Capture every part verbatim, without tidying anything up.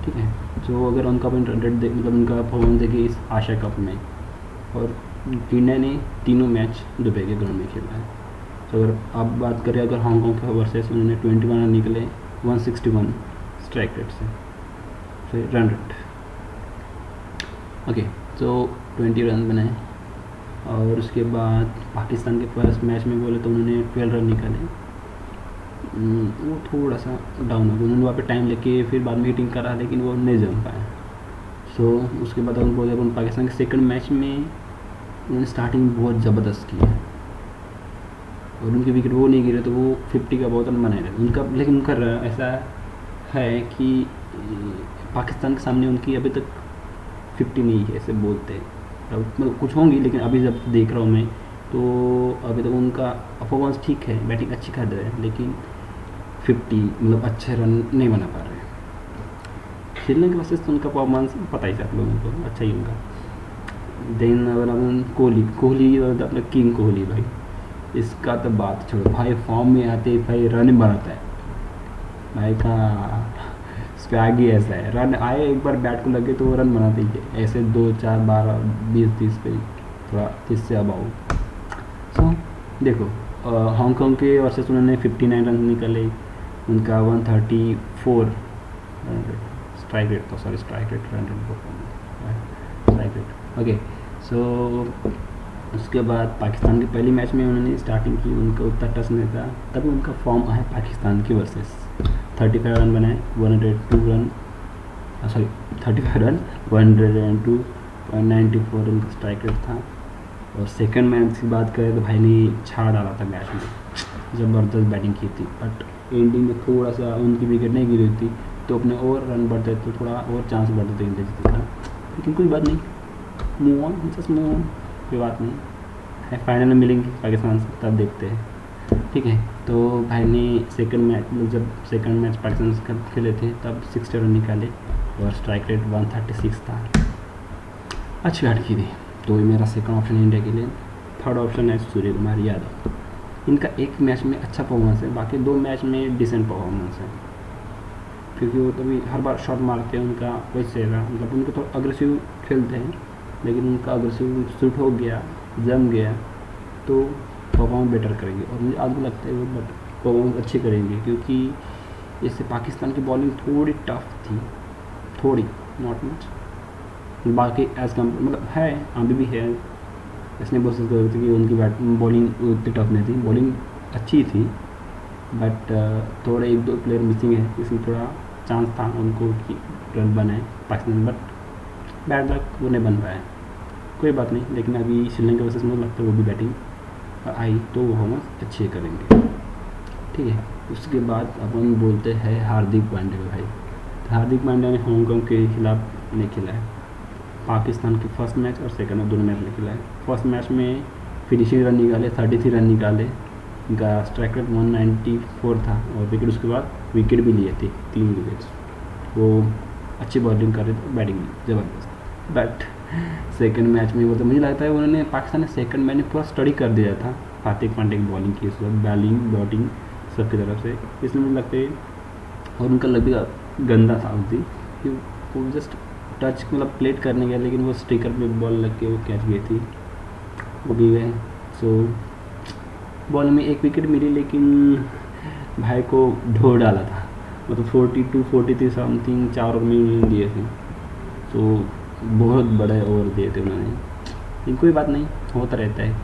ठीक है। तो अगर उनका रन रेट मतलब उनका परफॉर्मेंस देखिए इस एशिया कप में, और इंडिया ने तीनों मैच दुबई के ग्राउंड में खेला है। तो अगर आप बात करें अगर हांगकॉन्ग के वर्सेस उन्होंने ट्वेंटी वन रन निकले one sixty one strike rate से, फिर रन रेट ओके, तो ट्वेंटी रन बनाए। और उसके बाद पाकिस्तान के फर्स्ट मैच में बोले तो उन्होंने ट्वेल्व रन निकाले, वो थोड़ा सा डाउन हो गया, उन्होंने वहाँ पे टाइम लेके फिर बाद में हिटिंग करा लेकिन वो नहीं जम पाए। सो so, उसके बाद उनको जब पाकिस्तान के सेकंड मैच में उन्होंने स्टार्टिंग बहुत ज़बरदस्त की है और उनके विकेट वो नहीं गिरे तो वो फिफ्टी का बहुत रन बनाए थे उनका। लेकिन उनका ऐसा है कि पाकिस्तान के सामने उनकी अभी तक फिफ्टी नहीं है ऐसे बोलते हैं, मतलब कुछ होंगी लेकिन अभी जब देख रहा हूँ मैं तो अभी तक उनका परफॉर्मेंस ठीक है, बैटिंग अच्छी कर रहे हैं लेकिन फिफ्टी मतलब अच्छे रन नहीं बना पा रहे हैं। खेलने के वजह से उनका परफॉर्मेंस पता ही आप लोगों को अच्छा ही होगा। देन अगर अपन कोहली कोहली अपना किंग कोहली भाई, इसका तो बात छोड़ो भाई, फॉर्म में आते ही भाई रन बनाता है भाई का स्वैग ही ऐसा है, रन आए एक बार बैट को लगे तो वो रन बनाते ही है, ऐसे दो चार बारह बीस तीस पे थोड़ा तीस से अब आओ। सो देखो हांगकॉन्ग के वर्सेस उन्होंने फिफ्टी नाइन रन निकाले, उनका one thirty four strike rate, तो sorry strike rate run rate strike rate okay. So उसके बाद पाकिस्तान के पहली मैच में उन्होंने स्टार्टिंग की, उनका उतना टच नहीं था, तभी उनका फॉर्म आया पाकिस्तान की वर्सेस थर्टी फाइव रन बनाए, one hundred two run sorry thirty five run one hundred and two point ninety four उनका स्ट्राइक रेट था। और सेकंड मैच की बात करें तो भाई ने छाड़ डाला था मैच में, ज़बरदस्त बैटिंग की थी, बट एंडिंग में थोड़ा सा उनकी विकेट नहीं गिरी थी तो अपने और रन बढ़ते तो थोड़ा और चांस बढ़ते थे इंडिया जीतने का, लेकिन कोई बात नहीं, move on just move on, कोई बात नहीं है, फाइनल में मिलेंगे पाकिस्तान से तब देखते हैं, ठीक है। तो भाई ने सेकंड मैच जब सेकंड मैच पाकिस्तान से खेले थे तब सिक्सटी रन निकाले और strike rate one thirty six था, अच्छी बैट की थी। तो ये मेरा सेकंड ऑप्शन इंडिया के लिए। थर्ड ऑप्शन है सूर्य कुमार यादव, इनका एक मैच में अच्छा परफॉर्मेंस है, बाकी दो मैच में डिसेंट परफॉर्मेंस है, क्योंकि वो तभी हर बार शॉट मारते हैं, उनका वैसे है मतलब उनको थोड़ा अग्रेसिव खेलते हैं, लेकिन उनका अग्रेसिव शूट हो गया जम गया तो परफॉर्मेंस बेटर करेंगे, और मुझे आज भी लगता है वो बट परफॉर्मेंस अच्छी करेंगे, क्योंकि इससे पाकिस्तान की बॉलिंग थोड़ी टफ थी, थोड़ी नॉट मच, बाकी एज कम मतलब है अभी भी है, इसने बोल सकते थे कि उनकी बैट बॉलिंग उतनी टफ नहीं थी, बॉलिंग अच्छी थी बट थोड़े एक दो प्लेयर मिसिंग है, इसलिए थोड़ा चांस था उनको कि रन बनाए पाकिस्तान, बट बैड लक वो नहीं बन पाया, कोई बात नहीं। लेकिन अभी श्रीलंका वर्सेस मुझे लगता है वो भी बैटिंग आई तो वो हम अच्छे करेंगे, ठीक है। उसके बाद अपन बोलते हैं हार्दिक पांड्या भाई, तो हार्दिक पांड्या ने हांगकॉन्ग के खिलाफ नहीं खेला है, पाकिस्तान के फर्स्ट मैच और सेकंड में दोनों मैच में खेला है। फर्स्ट मैच में फिनिशिंग रन निकाले थर्टी थ्री रन निकाले, उनका strike rate one ninety four था और विकेट उसके बाद विकेट भी लिए थे तीन विकेट्स, वो अच्छी बॉलिंग कर रहे थे, बैटिंग भी ज़बरदस्त। बट सेकंड मैच में वो तो मुझे लगता है उन्होंने पाकिस्तान ने सेकंड मैच में पूरा स्टडी कर दिया था हार्दिक पांड्या की बॉलिंग की, उस वक्त बैलिंग बैटिंग सबकी तरफ से, इसलिए मुझे लगता है, और उनका लग भी गंदा था उस दिन कि वो जस्ट टच मतलब प्लेट करने गया लेकिन वो स्टिकर पे बॉल लग के वो कैच गई थी, वो भी गए। सो बॉल में एक विकेट मिली लेकिन भाई को ढो डाला था, मतलब forty two forty three something चार ओवर में दिए थे, तो बहुत बड़े ओवर दिए थे उन्होंने, लेकिन कोई बात नहीं होता रहता है।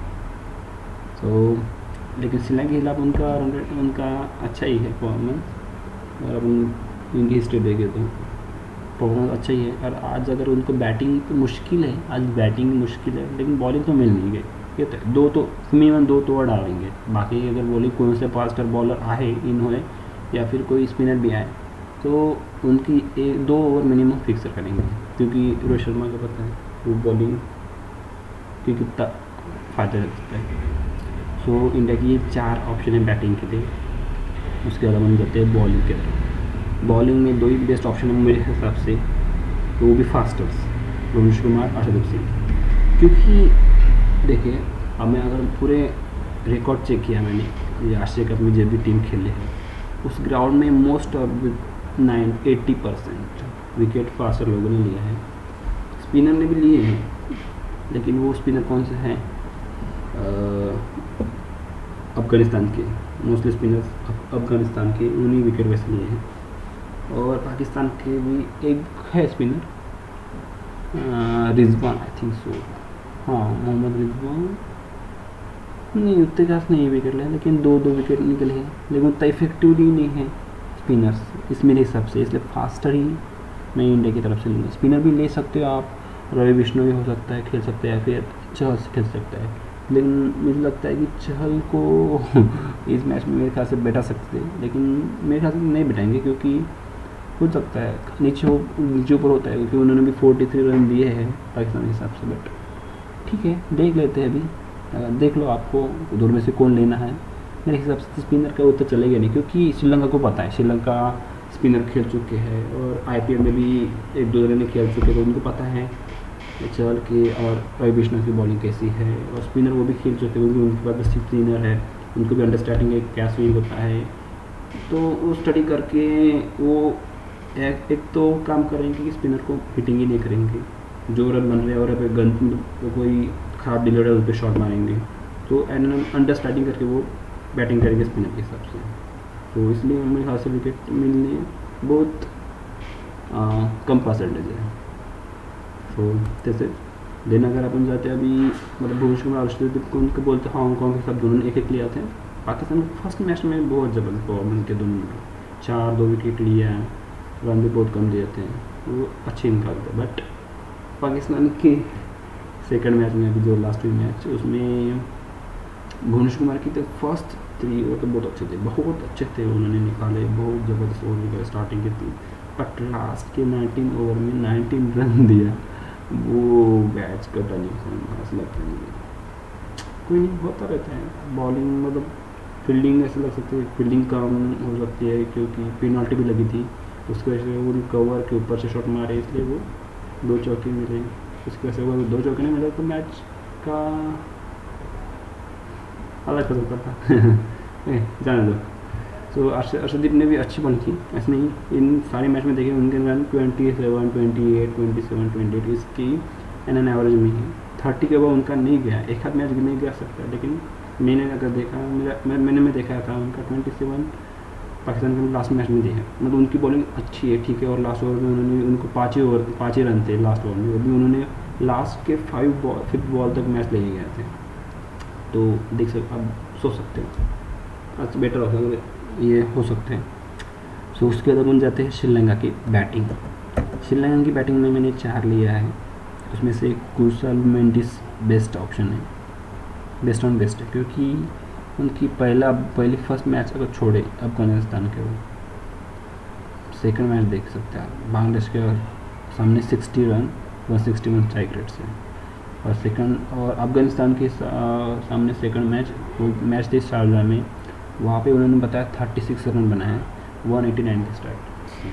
तो लेकिन श्रीलंका के खिलाफ उनका रन रेट उनका अच्छा ही है परफॉर्मेंस, और अपन इनकी हिस्ट्री देखें तो परफॉर्मेंस अच्छा ही है। और आज अगर उनको बैटिंग तो मुश्किल है, आज बैटिंग मुश्किल है लेकिन बॉलिंग तो मिल नहीं गई, ये तो दो तो मिनिमम दो तो ओवर डालेंगे, बाकी अगर बॉलिंग कोई से फास्टर बॉलर आए इन होए या फिर कोई स्पिनर भी आए तो उनकी एक दो ओवर मिनिमम फिक्सर करेंगे, क्योंकि रोहित शर्मा को पता है वो बॉलिंग की कितना फ़ायदा रखता है। सो इंडिया की ये चार ऑप्शन है बैटिंग के लिए, उसके अलावा हम जाते हैं बॉलिंग के तरफ। बॉलिंग में दो ही बेस्ट ऑप्शन है मेरे हिसाब से, तो वो भी फास्टर्स रोहित कुमार अर्शदीप सिंह, क्योंकि देखिए अब मैं अगर पूरे रिकॉर्ड चेक किया मैंने ये एशिया कप में जब भी टीम खेले हैं उस ग्राउंड में most of nine eighty percent wicket faster लोगों ने लिया है, स्पिनर ने भी लिए हैं, लेकिन वो स्पिनर कौन से हैं, अफगानिस्तान के, मोस्टली स्पिनर्स अफगानिस्तान के, उन्हीं विकेट वैसे लिए हैं। और पाकिस्तान के भी एक है spinner Rizwan, I think so, हाँ मोहम्मद रिजवान, नहीं उतने खास नहीं विकेट ले, लेकिन दो दो विकेट निकले हैं, लेकिन उतना इफेक्टिवली नहीं है स्पिनर्स इस मेरे हिसाब से, इसलिए फास्टर ही मैं इंडिया की तरफ से लूँगा। स्पिनर भी ले सकते हो आप, रवि बिश्नोई हो सकता है खेल सकते हैं, फिर चहल से खेल सकता है, लेकिन मुझे लगता है कि चहल को इस मैच में मेरे ख्याल से बैठा सकते हैं, लेकिन मेरे ख्याल से नहीं बैठाएंगे, क्योंकि हो सकता है नीचे हो नीचे ऊपर होता है, क्योंकि उन्होंने भी फोर्टी थ्री रन दिए हैं पाकिस्तान के हिसाब से। बट ठीक है, देख लेते हैं अभी, देख लो आपको उधर में से कौन लेना है। मेरे हिसाब से स्पिनर का उत्तर चलेगा नहीं, क्योंकि श्रीलंका को पता है, श्रीलंका स्पिनर खेल चुके हैं और आईपीएल में भी एक दो जने खेल चुके हैं, तो उनको पता है चहल की और रवि बिश्नोई की बॉलिंग कैसी है, और स्पिनर वो भी खेल चुके हैं, क्योंकि उनके पास स्पिनर है, उनको भी अंडरस्टैंडिंग है क्या स्विंग होता है, तो वो स्टडी करके वो एक, एक तो काम करेंगे कि स्पिनर को हिटिंग ही नहीं करेंगे, जो रन बन रहे हैं और गन तो कोई ख़राब डिलीवर है उस पर शॉट मारेंगे, तो अंडरस्टैंडिंग करके वो बैटिंग करेंगे स्पिनर के हिसाब से। तो इसलिए मेरे ख्याल से विकेट मिलने बहुत आ, कम परसेंटेज है। तो जैसे देना अगर अपन जाते हैं अभी, मतलब भुवनेश्वर कुमार अर्शदीप को उनको बोलते हैं हांगकॉन्ग के साथ दोनों ने एक एक लिया थे। पाकिस्तान फर्स्ट मैच में बहुत ज़बरदस्त परफॉर्मेंस के दोनों ने, चार दो विकेट लिया है, रन भी बहुत कम दिए थे, वो अच्छे निकालते। बट पाकिस्तान के सेकंड मैच में अभी जो लास्ट मैच उसमें भुवनेश्वर कुमार की तो फर्स्ट थ्री वो तो बहुत अच्छे थे, बहुत अच्छे थे, उन्होंने निकाले, बहुत ज़बरदस्त ओवर निकाले स्टार्टिंग के तीन, बट लास्ट के नाइनटीन ओवर में नाइनटीन रन दिया, वो मैच का टर्निंग पॉइंट ऐसा लगता नहीं। कोई नहीं, होता रहता है बॉलिंग, मतलब फील्डिंग ऐसे लग सकती है, फील्डिंग कम हो सकती है, क्योंकि पेनल्टी भी लगी थी, उसकी वजह से वो कवर के ऊपर से शॉट मारे, इसलिए वो दो चौके मिले, उसकी वजह से वो दो चौके नहीं मिले तो मैच का अलग हो सकता था। जाने दो। सो अर्शदीप ने भी अच्छी बॉलिंग की, ऐसे नहीं, इन सारे मैच में देखे उनके run twenty seven twenty eight twenty seven twenty eight इसकी एन एन एवरेज में है, थर्टी के बाद उनका नहीं गया, एक आध मैच नहीं गया सकता, लेकिन मैंने अगर देखा, मेरा मैं, मैंने में देखा था उनका ट्वेंटी सेवन पाकिस्तान के लास्ट मैच में दिया, मतलब उनकी बॉलिंग अच्छी है, ठीक है, और लास्ट ओवर में उन्होंने उनको पाँच ही ओवर पाँच ही रन थे लास्ट ओवर में, वो भी उन्होंने लास्ट के फाइव बॉल फिफ्थ बॉल तक मैच लेके गए थे, तो देख सकते आप सोच सकते हो अच्छा बेटर हो सकता ये हो सकते हैं। सो उसके बाद अपन जाते हैं श्रीलंका की बैटिंग। श्रीलंका की बैटिंग में मैंने चार लिया है, उसमें से कुशल मेंडिस बेस्ट ऑप्शन है, बेस्ट ऑन बेस्ट है, क्योंकि उनकी पहला पहली फर्स्ट मैच अगर छोड़े अफगानिस्तान के, वो सेकंड मैच देख सकते हैं आप, बांग्लादेश के सामने sixty run one sixty one strike rate से, और सेकंड और अफगानिस्तान के सामने सेकंड मैच वो मैच थे शारजाह में, वहाँ पे उन्होंने बताया थर्टी सिक्स रन बनाए वन एटी नाइन के स्ट्राइक,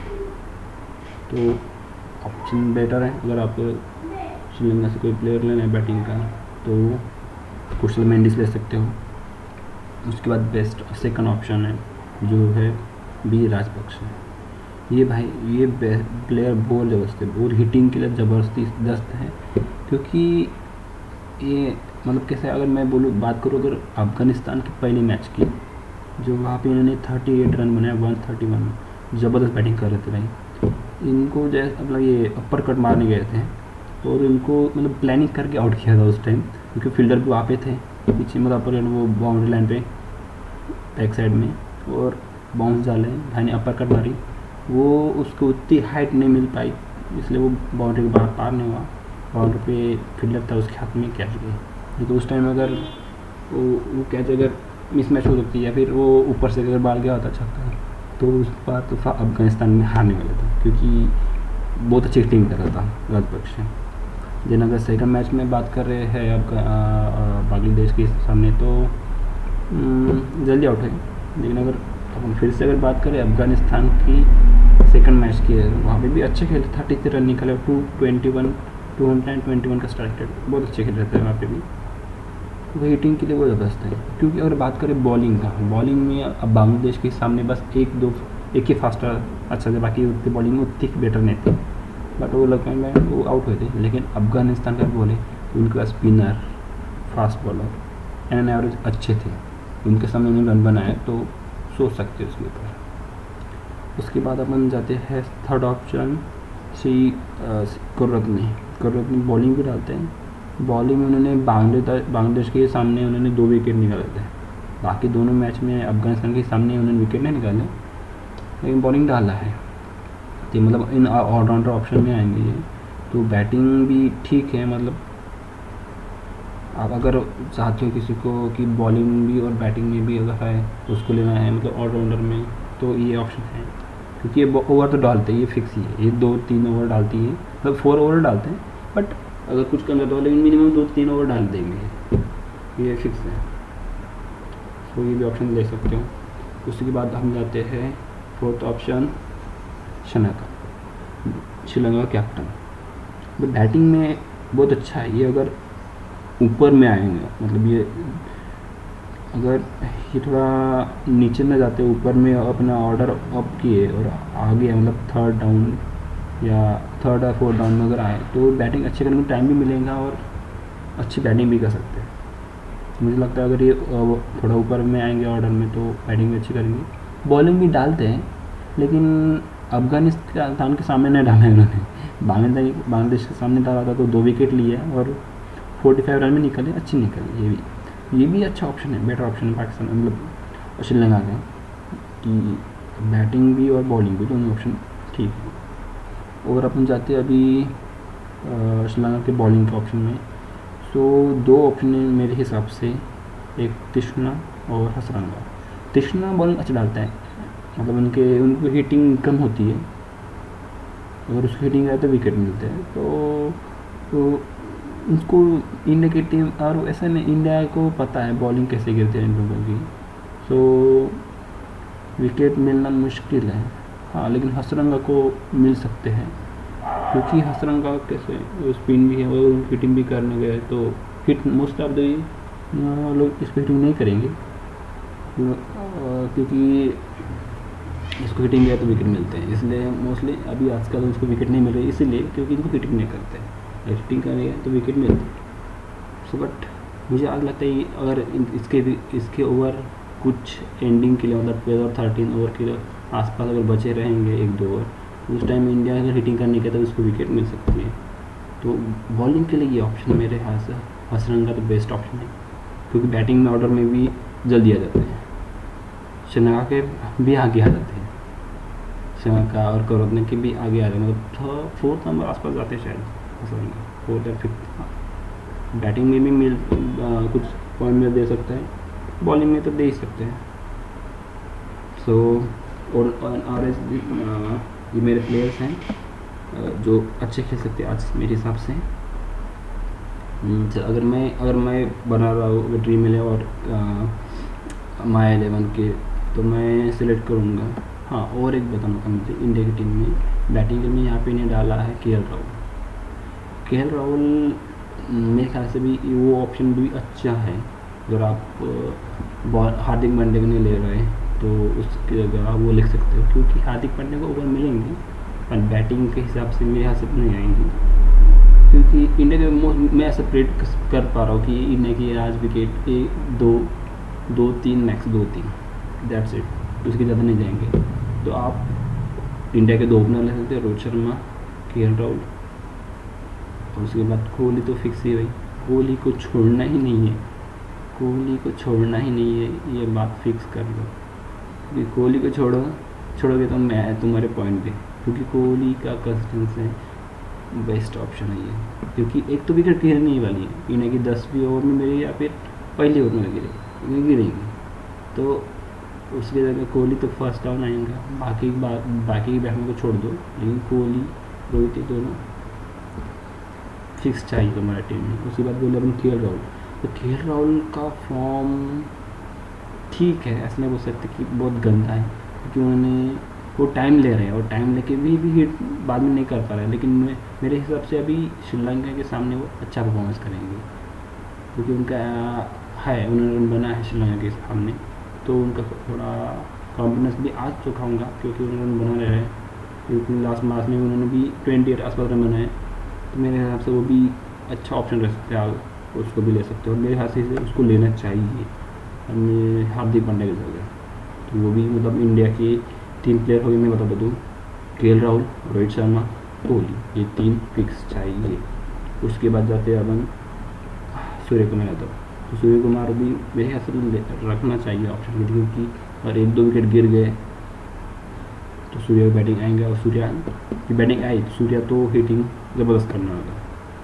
तो ऑप्शन बेटर है। अगर आप श्रीलंका से कोई प्लेयर लेना है बैटिंग का तो कुशल मेंडिस ले सकते हो। उसके बाद बेस्ट सेकंड ऑप्शन है जो है बी राजपक्षे। ये भाई ये प्लेयर बहुत ज़बरदस्त है, बहुत हिटिंग के लिए ज़बरदस्त है, क्योंकि ये मतलब कैसे अगर मैं बोलूँ बात करूँ अगर अफगानिस्तान के पहले मैच की, जो वहाँ पे इन्होंने थर्टी एट रन बनाया वन थर्टी वन, ज़बरदस्त बैटिंग कर रहे थे भाई। इनको जैसे मतलब ये अपर कट मारने गए थे और इनको मतलब प्लानिंग करके आउट किया था उस टाइम, क्योंकि फील्डर भी वहाँ पे थे पीछे, मतलब अपर वो बाउंड्री लाइन पे बैक साइड में, और बाउंस डाले भाई ने अपर कट मारी, वो उसको उतनी हाइट नहीं मिल पाई, इसलिए वो बाउंड्री के बाहर पार नहीं हुआ, बाउंड्री पे फील्डर था उसके हाथ में कैच गई, तो उस टाइम अगर वो वो कैच अगर मिस मैच हो सकती है या फिर वो ऊपर से अगर बाल गया होता छक्का, तो उस बार तो अफगानिस्तान में हारने वाला था, क्योंकि बहुत अच्छी टीम कर रहा था राजपक्ष। देन अगर सेकंड मैच में बात कर रहे हैं आपका बांग्लादेश के सामने, तो जल्दी आउट है, लेकिन अगर अपन फिर से अगर बात करें अफगानिस्तान की सेकंड मैच की, वहाँ पे भी अच्छे खेले, थर्टी थ्री रन निकले, two twenty one two hundred twenty one का स्ट्राइक रेट, बहुत अच्छे खेल रहे थे वहाँ पे भी, वो हिटिंग के लिए वो ज़बरदस्त है। क्योंकि अगर बात करें बॉलिंग का, बॉलिंग में अब बांग्लादेश के सामने बस एक दो एक ही फास्टर अच्छा था, बाकी उतनी बॉलिंग में उतनी बेटर नहीं थी। बट वो लगता है वो आउट हुए थे। लेकिन अफगानिस्तान का बोले तो उनके पास spinner, fast bowler and average अच्छे थे, उनके सामने उन्होंने रन बनाए, तो सोच सकते उसके ऊपर। उसके बाद अपन जाते हैं third option C Karunaratne. Karunaratne bowling भी डालते हैं। बॉलिंग में उन्होंने बांग्लादेश बांग्लादेश के सामने उन्होंने दो विकेट निकाले थे। बाकी दोनों मैच में अफगानिस्तान के सामने उन्होंने विकेट नहीं निकाले, लेकिन बॉलिंग डाला है। तो मतलब इन ऑलराउंडर ऑप्शन में आएंगे ये। तो बैटिंग भी ठीक है, मतलब आप अगर चाहते हो किसी को कि बॉलिंग भी और बैटिंग में भी अगर है तो उसको लेना है, मतलब ऑलराउंडर में, तो ये ऑप्शन है। क्योंकि ये ओवर तो डालते हैं, ये फिक्स ही है, ये दो तीन ओवर डालती है, मतलब फोर ओवर डालते हैं, बट अगर कुछ करना तो लेकिन मिनिमम दो तीन ओवर डाल देंगे, ये फिक्स है। तो ये भी ऑप्शन ले सकते हो। उसके बाद हम जाते हैं fourth option Shanaka, Sri Lanka captain. Batting में बहुत अच्छा है ये, अगर ऊपर में आएंगे, मतलब ये अगर ये थोड़ा नीचे में जाते ऊपर में अपना ऑर्डर अप किए और आगे मतलब थर्ड डाउन या थर्ड या फोर्थ डाउन में अगर आए तो बैटिंग अच्छे करने में टाइम भी मिलेगा और अच्छी बैटिंग भी कर सकते हैं। मुझे लगता है अगर ये थोड़ा ऊपर में आएंगे ऑर्डर में तो बैटिंग भी अच्छी करेंगे। बॉलिंग भी डालते हैं, लेकिन अफगानिस्तान के सामने नहीं डाला है उन्होंने। बांग्लादेश बांग्लादेश के सामने डाला था तो दो विकेट लिए और पैंतालीस रन में निकले, अच्छी निकली। ये भी ये भी अच्छा ऑप्शन है, बेटर ऑप्शन है पाकिस्तान मतलब श्रीलंका का, कि बैटिंग भी और बॉलिंग भी दोनों ऑप्शन ठीक है। और अपन जाते हैं अभी श्रीलंका के बॉलिंग के ऑप्शन में। सो दो ऑप्शन है मेरे हिसाब से, एक तिश्ना और हसरंगा। तिश्ना बॉलिंग अच्छा डालता है, मतलब उनके उनको हिटिंग कम होती है, अगर उसकी हिटिंग आए तो विकेट मिलते हैं। तो, तो उसको इंडिया की टीम, और ऐसा नहीं, इंडिया को पता है बॉलिंग कैसे गिरते हैं इन लोगों की, सो विकेट मिलना मुश्किल है। हाँ, लेकिन हसरंगा को मिल सकते हैं, क्योंकि हसरंगा कैसे स्पिन भी है और हिटिंग भी करने गए तो हिट मोस्ट ऑफ द लोग इसको हिटिंग नहीं करेंगे, क्योंकि इसको हिटिंग गया तो विकेट मिलते हैं, इसलिए मोस्टली अभी आजकल उसको विकेट नहीं मिल रही, इसीलिए क्योंकि इनको हिटिंग नहीं करते हैं। हिटिंग करेंगे तो विकेट मिलते हैं। सो बट मुझे आज लगता है अगर इसके भी इसके ओवर कुछ एंडिंग के लिए, मतलब ट्वेल्व और थर्टीन ओवर के आसपास अगर बचे रहेंगे एक दो ओवर, उस टाइम इंडिया अगर हिटिंग करने के तो उसको विकेट मिल सकती है। तो बॉलिंग के लिए ये ऑप्शन मेरे ख्याल से हसरंगा तो बेस्ट ऑप्शन है, क्योंकि बैटिंग में ऑर्डर में भी जल्दी आ जाते हैं, श्रीलंका के भी आगे आ जाते हैं, श्रीलंका और कुर्रतनी के भी आगे आ जाते हैं, मतलब फोर्थ नंबर आसपास जाते हैं शायद हसरंगा, फोर्थ या फिफ्थ। बैटिंग में भी मिल आ, कुछ पॉइंट में दे सकता है, बॉलिंग में तो दे ही सकते हैं। सो so, और और ये मेरे प्लेयर्स हैं जो अच्छे खेल सकते हैं आज मेरे हिसाब से। अगर मैं अगर मैं बना रहा हूँ ड्रीम इलेवन और माई इलेवन के, तो मैं सिलेक्ट करूँगा। हाँ, और एक बताना था मुझे, इंडिया की टीम में बैटिंग में यहाँ पे नहीं डाला है के एल राहुल। के एल राहुल मेरे ख्याल से भी वो ऑप्शन भी अच्छा है। अगर आप बॉल हार्दिक पांड्या को नहीं ले रहे तो उसकी जगह आप वो लिख सकते हो, क्योंकि हार्दिक पांड्या को ओवर मिलेंगे पर बैटिंग के हिसाब से मेरे हिसाब से नहीं आएंगी, क्योंकि इंडिया के मैं ऐसा प्रेडिक्ट कर पा रहा हूँ कि इंडिया की आज विकेट एक दो दो तीन मैक्स दो तीन दैट्स इट, उसके ज़्यादा नहीं जाएंगे। तो आप इंडिया के दो ओपनर ले सकते हैं, रोहित शर्मा, के एल राहुल, और उसके बाद कोहली तो फिक्स ही भाई, कोहली को छोड़ना ही नहीं है, कोहली को छोड़ना ही नहीं है, ये बात फिक्स कर लो। क्योंकि कोहली को छोड़ो छोड़ोगे तो मैं तुम्हारे पॉइंट पे, क्योंकि कोहली का कंसिस्टेंसी है, बेस्ट ऑप्शन है ये। क्योंकि एक तो विकेट गिरने ही वाली है, इंडिया की दसवीं ओवर में मेरी या फिर पहले ओवर में गिरे गिरेंगी, तो उसकी जगह कोहली तो फर्स्ट डाउन आएगा। बाकी बा, बाकी बैट्समैन को छोड़ दो, लेकिन कोहली रोहित दोनों फिक्स चाहिए हमारे टीम में। उसके बाद बोले अपन के एल राहुल, तो के एल राहुल का फॉर्म ठीक है, ऐसा नहीं बोल सकते कि बहुत गंदा है, क्योंकि उन्होंने वो टाइम ले रहे हैं और टाइम लेके भी भी हिट बाद में नहीं कर पा रहे हैं। लेकिन मैं मेरे हिसाब से अभी श्रीलंका के सामने वो अच्छा परफॉर्मेंस करेंगे, क्योंकि उनका है, उन्होंने रन बना है श्रीलंका के सामने, तो उनका थोड़ा कॉन्फिडेंस भी आज चुका होगा, क्योंकि उन्होंने रन बना रहे हैं। क्योंकि लास्ट मैच में उन्होंने भी ट्वेंटी एट आसपास रन बनाए, तो मेरे हिसाब से वो भी अच्छा ऑप्शन रह सकते हैं, आप उसको भी ले सकते हो और मेरे हिसाब से उसको लेना चाहिए। हार्दिक पांड्या की जगह तो वो भी मतलब इंडिया के तीन प्लेयर हो गए, मैं बता दूँ, के एल राहुल, रोहित शर्मा, कोहली, ये तीन फिक्स चाहिए। उसके बाद जाते हैं अपन सूर्य कुमार यादव, तो सूर्य कुमार भी मेरे ख्याल से रखना चाहिए ऑप्शन के, क्योंकि अगर एक दो विकेट गिर गए तो सूर्य की बैटिंग आएंगे और सूर्या की बैटिंग आई तो सूर्या तो हिटिंग ज़बरदस्त करना होगा,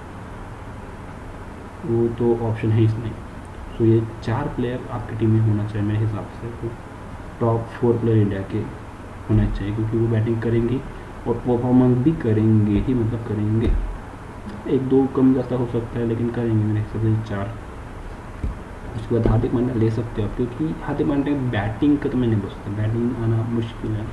वो तो ऑप्शन है इसमें। तो ये चार प्लेयर आपकी टीम में होना चाहिए मेरे हिसाब से, तो टॉप फोर प्लेयर इंडिया के होना चाहिए, क्योंकि वो बैटिंग करेंगे और परफॉर्मेंस भी करेंगे ही, मतलब करेंगे, एक दो कम ज़्यादा हो सकता है लेकिन करेंगे मेरे हिसाब से चार। उसके बाद हार्दिक पांड्या ले सकते हो आप, क्योंकि हार्दिक पांड्या बैटिंग का तो मैं नहीं बोल सकता, बैटिंग आना मुश्किल है,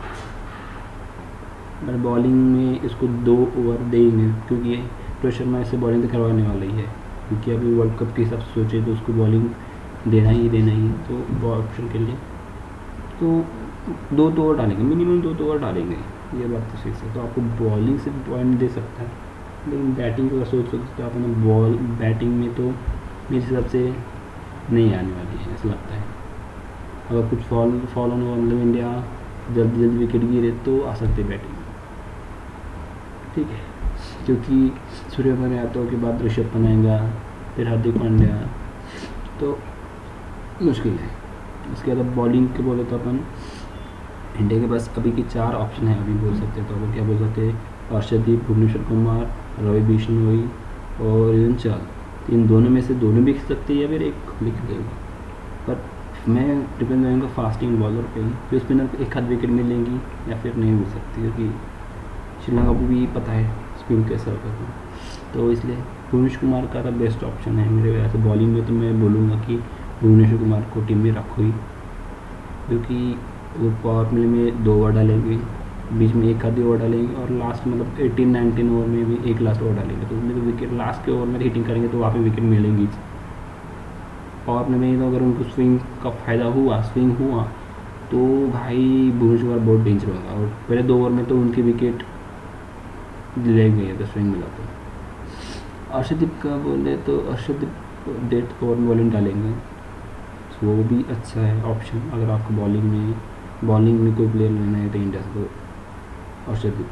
पर बॉलिंग में इसको दो ओवर देंगे, क्योंकि रोहित शर्मा इससे बॉलिंग तो करवाने वाला ही है, क्योंकि अभी वर्ल्ड कप के हिसाब से सोचे तो उसको बॉलिंग देना ही देना ही, तो ऑप्शन के लिए तो दो दो ओवर डालेंगे, मिनिमम दो दो ओवर डालेंगे, ये बात तो सही है। तो आपको बॉलिंग से पॉइंट दे सकता है, लेकिन बैटिंग को सोच सकते हो आपने, बॉल बैटिंग में तो मेरे हिसाब से नहीं आने वाली है ऐसा लगता है। अगर कुछ फॉल फॉल होने मतलब इंडिया जल्दी जल्दी विकेट गिरे तो आ सकते बैटिंग, ठीक है, क्योंकि सूर्य कुमार यादव के बाद ऋषभ पंत आएगा, फिर हार्दिक पांड्या, तो मुश्किल है। उसके बाद बॉलिंग के बोले तो अपन इंडिया के पास अभी की चार ऑप्शन है, अभी बोल सकते हैं, तो अपन क्या बोल सकते हैं, अर्शदीप, भुवनेश्वर कुमार, रवि बिश्नोई और युजवेंद्र चहल, इन दोनों में से दोनों भी लिख सकते हैं या फिर एक लिख देंगे, पर मैं डिपेंड रहेंगे फास्टिंग बॉलर पे ही, कि उस पर एक आध विकेट मिलेंगी या फिर नहीं मिल सकती, क्योंकि श्रीलंका को भी पता है स्पिन कैसा करना, तो इसलिए भुवनेश्वर कुमार का बेस्ट ऑप्शन है मेरे वजह से। बॉलिंग में तो मैं बोलूँगा कि भुवनेश्वर कुमार को टीम में रखो ही, क्योंकि वो पावर प्ले में दो ओवर डालेंगे, बीच में एक आधी ओवर डालेंगे और लास्ट मतलब एटीन नाइनटीन ओवर में भी एक लास्ट ओवर डालेंगे, तो उसमें तो विकेट लास्ट के ओवर में हिटिंग करेंगे तो वहाँ पे विकेट मिलेंगी। पावर प्ले में तो अगर उनको स्विंग का फ़ायदा हुआ, स्विंग हुआ, तो भाई भुवनेश्वर कुमार बहुत डेंजर होगा, और पहले दो ओवर में तो उनकी विकेट ले गई अगर स्विंग मिला तो। अर्शदीप का बोले तो अर्शदीप डेथ ओवर में बॉलिंग डालेंगे, तो वो भी अच्छा है ऑप्शन, अगर आपको बॉलिंग में बॉलिंग में कोई प्लेयर लेना है तो इंडिया से तो अर्शदीप,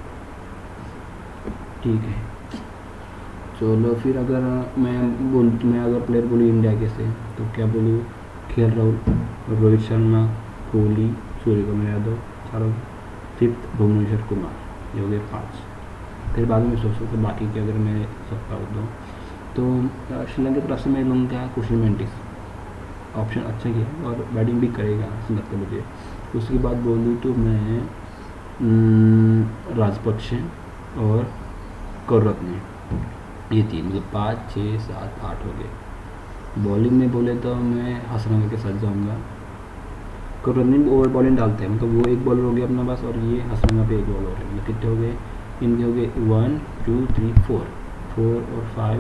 ठीक है। चलो फिर अगर मैं बोल मैं अगर प्लेयर बोलूँ इंडिया के से तो क्या बोलूँ, के एल राहुल, रोहित शर्मा, कोहली, सूर्य कुमार यादव, चारों, फिफ्थ भुवनेश्वर कुमार, ये हो गए पाँच। फिर बाद में सोच सकते बाकी के अगर मैं सकता हूँ तो तो श्रीलंका की तरफ से मैं लूँगा कुशल मेंडिस, ऑप्शन अच्छा किया और बैटिंग भी करेगा ऐसा लगता है मुझे। उसके बाद बोलूँ तो मैं राजपक्षे और करुरत्ने, ये तीन, मतलब पाँच छः सात आठ हो गए। बॉलिंग में बोले तो मैं हसरंगा के साथ जाऊँगा, करुरत्ने ओवर बॉलिंग डालते हैं, मतलब वो एक बॉलर हो गया अपना पास और ये हसरंगा पे एक बॉलर हो गया, कितने हो गए इनके, हो गए one two three four, four और फाइव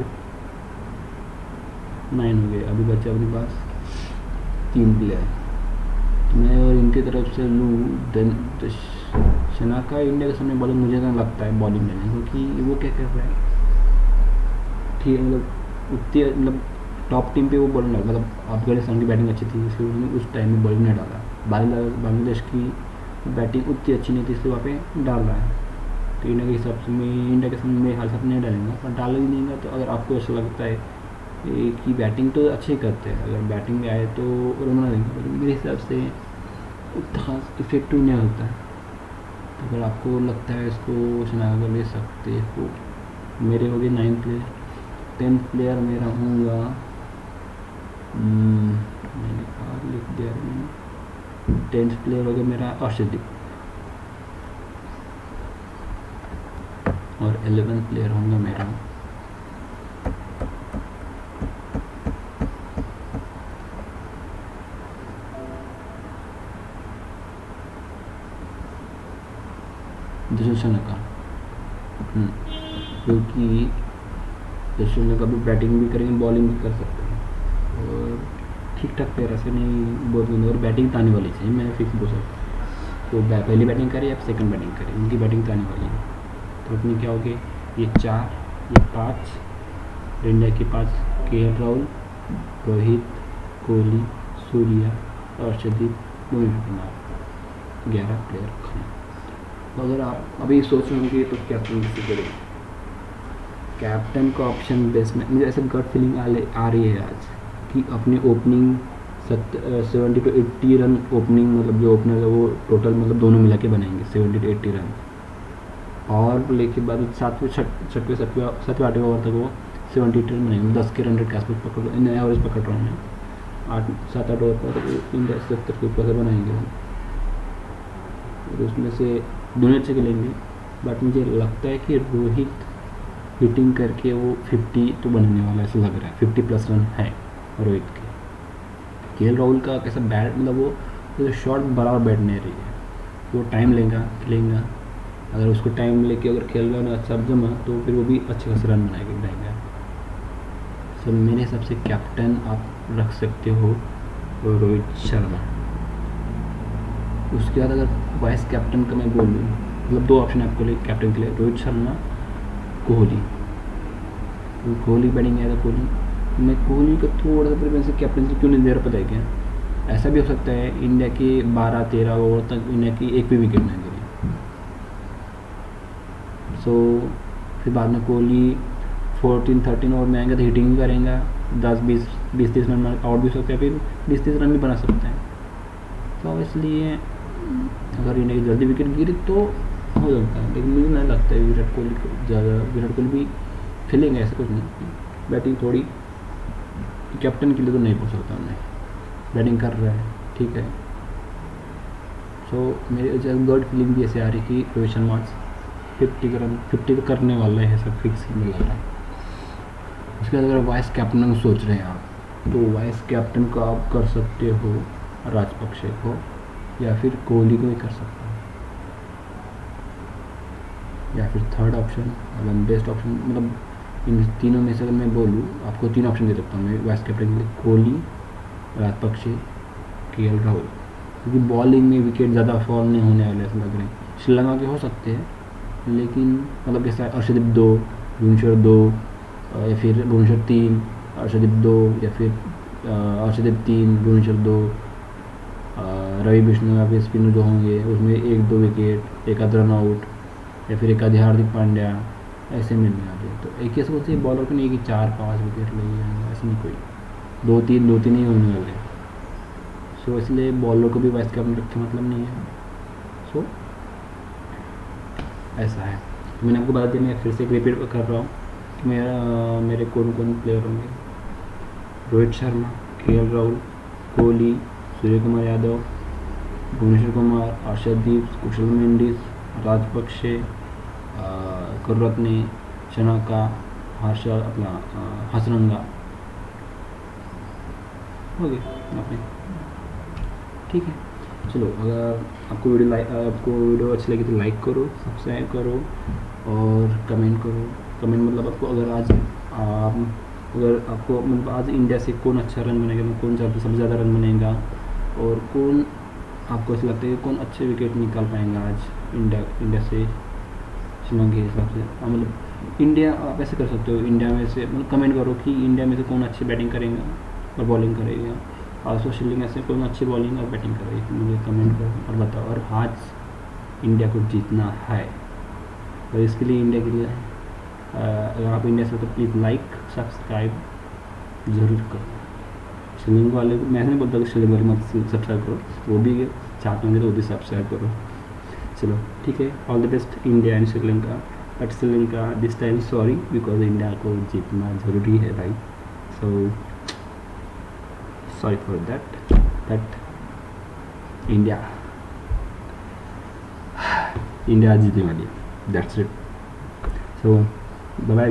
नाइन हो गए। अभी बच्चे अपने पास तीन प्लेयर, तो मैं और इनकी तरफ से लूँ देन तो शनाका इंडिया के सामने बॉलिंग मुझे ना लगता है बॉलिंग लेने, क्योंकि वो क्या कर रहा है, ठीक है, मतलब उतनी मतलब टॉप टीम पे वो बॉलिंग डाला, मतलब अफगानिस्तान की बैटिंग अच्छी थी इसलिए उन्होंने उस टाइम में बॉलिंग नहीं डाला, बांग्लादेश की बैटिंग उतनी अच्छी नहीं थी इसलिए वहाँ पे डाल रहा है। तो इंडिया के हिसाब से मैं इंडिया के सामने मेरे हाल साथ नहीं डालेंगे, पर डाल ही नहीं, तो अगर आपको ऐसा लगता है कि बैटिंग तो अच्छे करते हैं, अगर बैटिंग में आए तो रोना देंगे, लेकिन मेरे हिसाब से उतना खास इफेक्टिव नहीं होता है। तो अगर आपको लगता है इसको शनाका ले सकते हो। मेरे हो गए नाइन प्लेयर, टेंथ प्लेयर मेरा होगा, मैंने कहा लिख दिया मैंने, टेंथ प्लेयर हो गया मेरा अर्शदीप, और एलेवेंथ प्लेयर होगा मेरा जशन शनाका, क्योंकि जशन शनाका भी बैटिंग भी करेंगे बॉलिंग भी कर सकते हैं और ठीक ठाक प्लेयर ऐसे नहीं बहुत बंद, और बैटिंग तो आने वाली चाहिए, मैं फिक्स बोल सकता। वो पहली बैटिंग करे या सेकंड बैटिंग करे, उनकी बैटिंग तो आने वाली है। तो अपनी क्या हो गए, ये चार, ये पाँच, इंडिया के पाँच, के एल राहुल, रोहित, कोहली, सूर्या, अर्शदीप, भुवनेश्वर कुमार, ग्यारह प्लेयर खाने। तो अगर आप अभी सोच रहे होंगे तो कैप्टन किसी करें, कैप्टन का ऑप्शन बेस्ट में मुझे ऐसा गट फीलिंग आ, आ रही है आज कि अपनी ओपनिंग सत seventy two eighty run opening, मतलब जो ओपनर है वो टोटल मतलब दोनों मिला के बनाएंगे सेवेंटी टू एट्टी रन, और लेके बाद सातवें छठवें सातवें सातवें आठवें ओवर तक वो सेवेंटी एट रन बनाएंगे, दस के रन रेट के आसपास पकड़ लो, इन एवरेज पकड़ रहा हूँ मैं, आठ सात आठ ओवर पर इंडिया सत्तर के ऊपर से बनाएंगे और उसमें से दोनों अच्छे खेलेंगे। बट मुझे लगता है कि रोहित हिटिंग करके वो फिफ्टी तो बनने वाला ऐसा लग रहा है, फिफ्टी प्लस रन है रोहित के। के एल राहुल का कैसा बैट, मतलब वो तो शॉट बराबर बैठ नहीं रही है, वो टाइम लेगा खेलेगा, अगर उसको टाइम लेके अगर खेल रहा है अच्छा जमा तो फिर वो भी अच्छे खासे रन बनाएगा बनाएगा। सो मेरे हिसाब से कैप्टन आप रख सकते हो रोहित शर्मा। उसके बाद अगर वाइस कैप्टन का मैं बोलूँ, मतलब दो ऑप्शन है आपको लिए कैप्टन के लिए, रोहित शर्मा, कोहली। कोहली बैटिंग आएगा, कोहली मैं कोहली को थोड़ा सा प्रेफरेंस कैप्टन से क्यों नहीं दे रहा पता है क्या, ऐसा भी हो सकता है इंडिया के बारह तेरह ओवर तक इंडिया की एक भी विकेट ना गिरे, सो फिर बाद में कोहली फोर्टीन थर्टीन ओवर में आएंगे तो हिटिंग भी करेंगे, दस बीस बीस तीस रन आउट भी हो सकते हैं, फिर बीस तीस रन भी बना सकते हैं। तो इसलिए अगर इंडिया की जल्दी विकेट गिरी तो हो सकता है, लेकिन मुझे नहीं लगता है विराट कोहली को ज़्यादा, विराट कोहली भी खेलेंगे ऐसा कुछ नहीं, बैटिंग थोड़ी कैप्टन के लिए तो नहीं पूछ सकता, मैं बैटिंग कर रहा है ठीक है। सो so, मेरे गॉड फीलिंग भी ऐसे आ रही कि Rohit Sharma fifty run fifty तो करने वाला है, सब फिक्स ही लग रहा है। उसके बाद अगर वाइस कैप्टन को सोच रहे हैं आप, तो वाइस कैप्टन को आप कर सकते हो राजपक्षे को, या फिर कोहली को भी कर सकते हो, या फिर थर्ड ऑप्शन मतलब बेस्ट ऑप्शन, मतलब इन तीनों में से अगर मैं बोलूँ आपको तीन ऑप्शन दे सकता हूँ मैं वाइस कैप्टन के लिए, कोहली, राजपक्षे, के एल राहुल, क्योंकि बॉलिंग में विकेट ज़्यादा फॉल नहीं होने वाले ऐसे लग रहे हैं। श्रीलंका के हो सकते हैं, लेकिन मतलब कैसा अर्शदीप दो, भुवनेश्वर दो, या फिर भुवनेश्वर तीन, अर्शदीप दो, या फिर अर्शदीप तीन, भुवनेश्वर दो, रवि बिश्नोई या फिर स्पिनर जो होंगे उसमें एक दो विकेट, एक आध रन आउट, या फिर एक आधे हार्दिक पांड्या ऐसे मिलने वाले। तो एक ऐसा होती है बॉलर को नहीं कि चार पाँच विकेट ले जाएंगे, ऐसे नहीं, कोई दो तीन दो तीन ही होने वाले। सो इसलिए बॉलर को भी वाइस कैप्टन रखे मतलब नहीं है। सो ऐसा है, तो मैंने आपको बता दिया, मैं फिर से रिपीट कर रहा हूँ कि मेरा मेरे कौन कौन प्लेयर होंगे, रोहित शर्मा, के एल राहुल, कोहली, सूर्य कुमार यादव, भुवनेश्वर कुमार, अर्शदीप, कुशल मेंडिस, राजपक्षे, कुलरत्ने, शनाका, हर्ष अपना हसरंगा हो गए आपने, ठीक है। चलो अगर आपको वीडियो लाइक आपको वीडियो अच्छी लगी तो लाइक करो, सब्सक्राइब करो और कमेंट करो। कमेंट मतलब आपको अगर आज आप अगर आपको मतलब आज इंडिया से कौन अच्छा रन बनेगा, कौन ज़्यादा सबसे ज़्यादा रन बनेगा, और कौन आपको ऐसा लगता है कि कौन अच्छे विकेट निकाल पाएंगा आज इंडिया इंडिया से श्रीलंका के हिसाब से। मतलब इंडिया आप ऐसे कर सकते हो, इंडिया में से मतलब कमेंट करो कि इंडिया में से कौन अच्छी बैटिंग करेगा और बॉलिंग करेगा, और सो श्रीलंका से कौन अच्छी बॉलिंग और बैटिंग करेगी, मुझे कमेंट करो और बताओ। और आज इंडिया को जीतना है, और इसके लिए इंडिया के लिए अगर आप इंडिया से तो प्लीज़ लाइक सब्सक्राइब ज़रूर करो। श्रीलंका वाले को मैं नहीं बोलता कि श्रीलंका वाले मत सब्सक्राइब करो, वो भी चाहते होंगे तो वो भी सब्सक्राइब करो। चलो ठीक है, all the best India and Sri Lanka, but Sri Lanka this time sorry because India को जीतना ज़रूरी है भाई। So sorry for that, but India India जीतने वाली है, that's it. So bye bye.